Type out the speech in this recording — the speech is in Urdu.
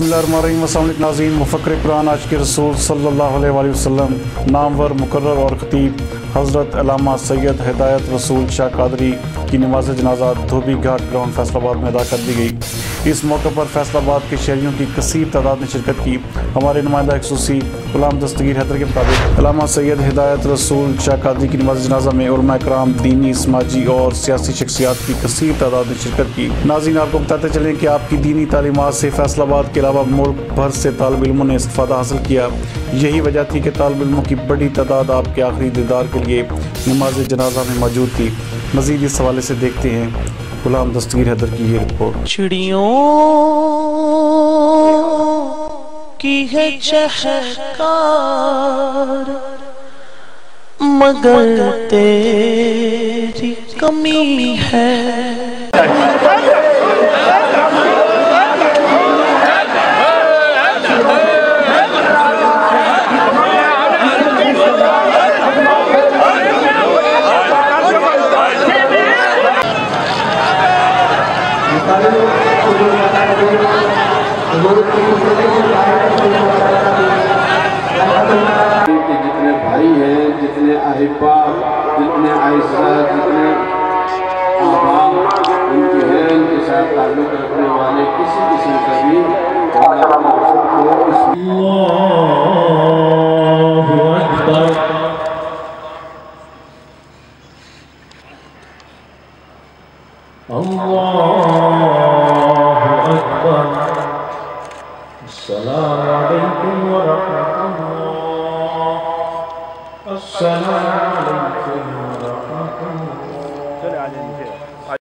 بسم اللہ الرحمن الرحیم۔ السلام علیکم ناظرین، مفکر قرآن آج کے رسول صلی اللہ علیہ وآلہ وسلم نامور مقرر اور خطیب حضرت علامہ سید ہدایت رسول شاہ قادری کی نماز جنازہ دھوبی گھاٹ گراؤنڈ فیصل آباد میں ادا کر دی گئی۔ اس موقع پر فیصل آباد کے شہریوں کی کثیر تعداد نے شرکت کی۔ ہمارے نمائندہ خصوصی غلام دستگیر حیدر کے مطابق علامہ سید ہدایت رسول شاہ قادری کی نماز جنازہ میں علماء کرام، دینی، سماجی اور سیاسی شخصیات کی کثیر تعداد نے شرکت کی۔ ناظرین، آپ کو بتاتے چلیں کہ آپ کی دینی تعلیمات سے فیصل آباد کے علاوہ ملک بھر سے طالب علموں نے استفادہ حاصل کیا۔ یہی وجہ تھی کہ طالب علموں کی بڑی تعداد آپ کے آخری دیدار کے لیے نماز جنازہ میں موجود تھی۔ مزید اس حوالے سے دیکھتے ہیں غلام دستگیر حیدر کی یہ رپورٹ۔ چڑیوں کی ہے چہکار مگر تیری کمی ہے۔ جتنے بھائی ہیں، جتنے احبا، جتنے عائشہ، جتنے آبا ان کے ہیں، ان کے ساتھ تعلق رکھنے والے کسی قسم کا بھی اللہ اکبر۔ اللہ اکبر۔ السلام علیکم ورحمۃ اللہ۔ السلام